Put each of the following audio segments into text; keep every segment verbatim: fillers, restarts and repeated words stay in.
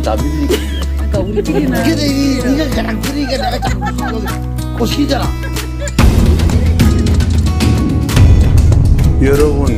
다 믿으니까. 그러니까 우리끼리는. 근데 이, 니가 그냥 그러니까 내가 자꾸 꼬시잖아. 여러분,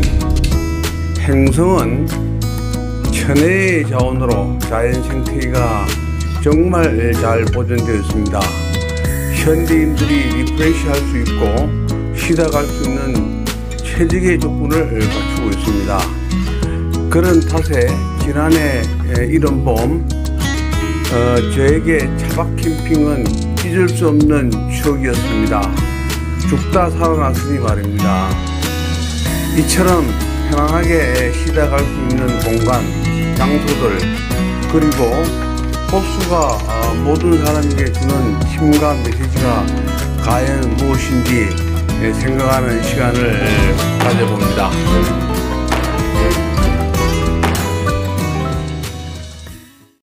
행성은 천혜의 자원으로 자연 생태계가 정말 잘 보존되어 있습니다. 현대인들이 리프레시 할 수 있고 쉬다 갈 수 있는 최적의 조건을 갖추고 있습니다. 그런 탓에 지난해 이른 봄 어, 저에게 차박 캠핑은 잊을 수 없는 추억이었습니다. 죽다 살아났으니 말입니다. 이처럼 편안하게 쉬다 갈 수 있는 공간, 장소들, 그리고 호수가 모든 사람에게 주는 힘과 메시지가 과연 무엇인지 생각하는 시간을 가져봅니다.